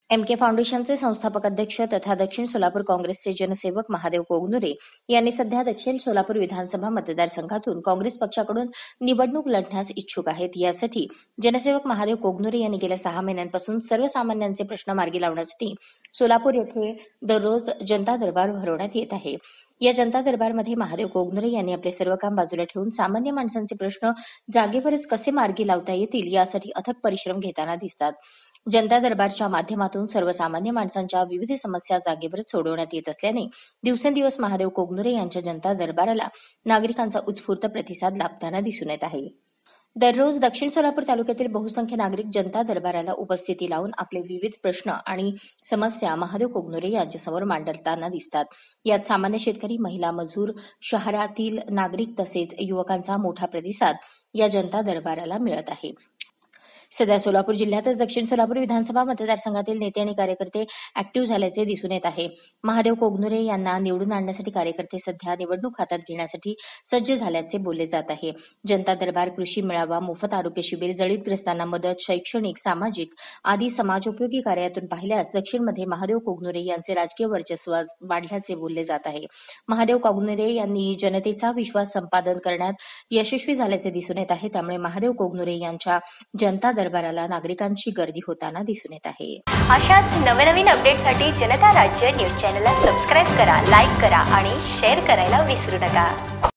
MK फाउंडेशनचे संस्थापक अध्यक्ष तथा दक्षिण सोलापूर काँग्रेसचे जनसेवक महादेव कोगनुरे यांनी सध्या दक्षिण सोलापूर विधानसभा मतदारसंघातून काँग्रेस पक्षाकडून निवडणूक लढण्यास इच्छुक आहेत। यासाठी जनसेवक महादेव कोगनुरे यांनी गेल्या 6 महिन्यांपासून सर्वसामान्यांचे प्रश्न मार्गी लावण्यासाठी सोलापूर येथे दररोज जनता दरबार भरवण्यात येत आहे। या जनता दरबारमध्ये महादेव कोगनुरे यांनी आपले सर्व काम बाजूला ठेवून सामान्य माणसांचे प्रश्न जागेवरच कसे मार्गी लावता येतील यासाठी अथक परिश्रम घेताना दिसतात। जनता दरबारच्या माध्यमातून सर्वसामान्य माणसांच्या विविध समस्या जागेवरच सोडवण्यात येत असल्याने दिवसेंदिवस महादेव कोगनुरे यांच्या जनता दरबाराला नागरिकांचा उत्स्फूर्त प्रतिसाद लाभताना दिसून येत आहे। दररोज दक्षिण सोलापूर तालुक्यातील बहुसंख्य नागरिक जनता दरबाराला उपस्थिती लावून आपले विविध प्रश्न आणि समस्या महादेव कोगनुरे यांच्यासमोर मांडताना दिसतात। यात सामान्य शेतकरी, महिला, मजूर, शहरातील नागरिक तसेच युवकांचा मोठा प्रतिसाद या जनता दरबाराला मिळत आहे। सध्या सोलापूर जिल्ह्यातच दक्षिण सोलापूर विधानसभा मतदारसंघातील नेते आणि कार्यकर्ते ऍक्टिव्ह झाल्याचे दिसून येत आहे। महादेव कोगनुरे यांना निवडून आणण्यासाठी कार्यकर्ते सध्या निवडणूक हातात घेण्यासाठी सज्ज झाल्याचे बोलले जात आहे। जनता दरबार, कृषी मेळावा, मोफत आरोग्य शिबिर, जळीतग्रस्तांना मदत, शैक्षणिक, सामाजिक आदी समाजोपयोगी कार्यातून पाहिल्यास दक्षिणमध्ये महादेव कोगनुरे यांचे राजकीय वर्चस्व वाढल्याचे बोलले जात आहे। महादेव कोगनुरे यांनी जनतेचा विश्वास संपादन करण्यात यशस्वी झाल्याचे दिसून येत आहे। त्यामुळे महादेव कोगनुरे यांच्या जनता दरबाराला नागरिकांची गर्दी होताना दिसून येत आहे। अशाच नवनवीन अपडेटसाठी जनता राज्य न्यूज चॅनलला सबस्क्राईब करा, लाईक करा आणि शेअर करायला विसरू नका।